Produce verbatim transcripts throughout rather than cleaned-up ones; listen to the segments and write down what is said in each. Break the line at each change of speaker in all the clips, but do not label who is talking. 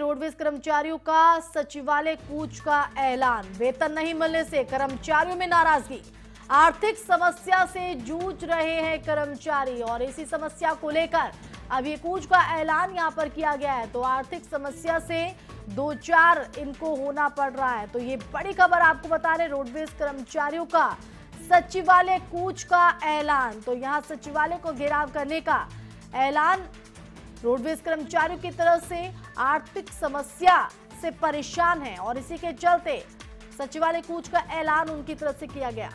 Roadways कर्मचारियों का सचिवालय कूच का ऐलान। वेतन नहीं मिलने से कर्मचारियों में नाराजगी। आर्थिक समस्या से जूझ रहे हैं कर्मचारी और इसी समस्या को लेकर अब ये कूच का ऐलान यहां पर किया गया है। तो आर्थिक समस्या से दो चार इनको होना पड़ रहा है। तो ये बड़ी खबर आपको बता रहे, रोडवेज कर्मचारियों का सचिवालय कूच का ऐलान। तो यहां सचिवालय को घेराव करने का ऐलान रोडवेज कर्मचारियों की तरफ से। आर्थिक समस्या से परेशान है और इसी के चलते सचिवालय कूच का ऐलान उनकी तरफ से किया गया।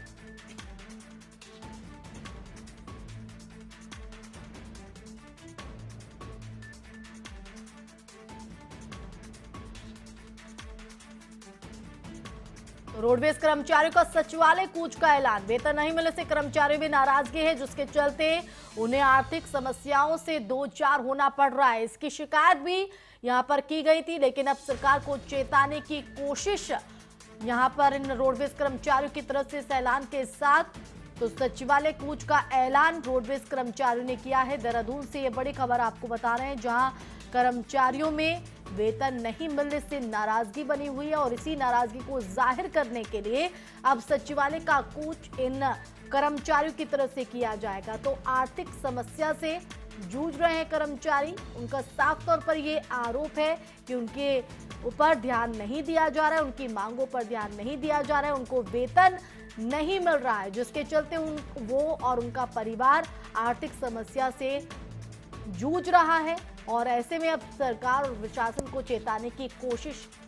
रोडवेज कर्मचारियों का सचिवालय कूच का ऐलान। वेतन नहीं मिलने से कर्मचारियों में नाराजगी है, जिसके चलते उन्हें आर्थिक समस्याओं से दो चार होना पड़ रहा है। इसकी शिकायत भी यहां पर की गई थी, लेकिन अब सरकार को चेताने की कोशिश यहां पर इन रोडवेज कर्मचारियों की तरफ से इस ऐलान के साथ। तो सचिवालय कूच का ऐलान रोडवेज कर्मचारियों ने किया है। देहरादून से ये बड़ी खबर आपको बता रहे हैं, जहां कर्मचारियों में वेतन नहीं मिलने से नाराजगी बनी हुई है और इसी नाराजगी को जाहिर करने के लिए अब सचिवालय का कूच इन कर्मचारियों की तरफ से किया जाएगा। तो आर्थिक समस्या से जूझ रहे हैं कर्मचारी। उनका साफ तौर पर ये आरोप है कि उनके ऊपर ध्यान नहीं दिया जा रहा है, उनकी मांगों पर ध्यान नहीं दिया जा रहा है, उनको वेतन नहीं मिल रहा है, जिसके चलते उन वो और उनका परिवार आर्थिक समस्या से जूझ रहा है। और ऐसे में अब सरकार और प्रशासन को चेताने की कोशिश